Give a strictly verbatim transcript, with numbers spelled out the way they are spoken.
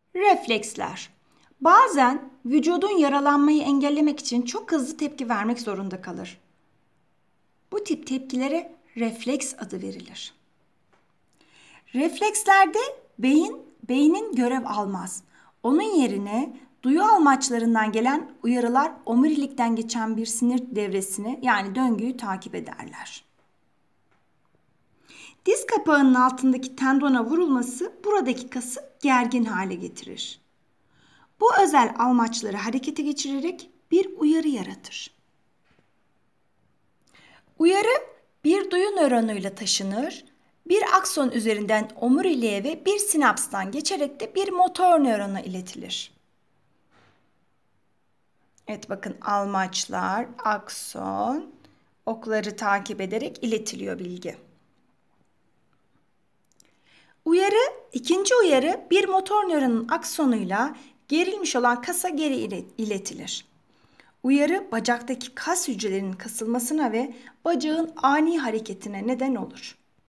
Refleksler. Bazen vücudun yaralanmayı engellemek için çok hızlı tepki vermek zorunda kalır. Bu tip tepkilere refleks adı verilir. Reflekslerde beyin, beynin görev almaz. Onun yerine duyu almaçlarından gelen uyarılar omurilikten geçen bir sinir devresini yani döngüyü takip ederler. Diz kapağının altındaki tendona vurulması buradaki kası gergin hale getirir. Bu özel almaçları harekete geçirerek bir uyarı yaratır. Uyarı bir duyu nöronuyla taşınır, bir akson üzerinden omuriliğe ve bir sinapstan geçerek de bir motor nörona iletilir. Evet bakın almaçlar, akson, okları takip ederek iletiliyor bilgi. Uyarı, ikinci uyarı bir motor nöronun aksonuyla gerilmiş olan kasa geri iletilir. Uyarı bacaktaki kas hücrelerinin kasılmasına ve bacağın ani hareketine neden olur.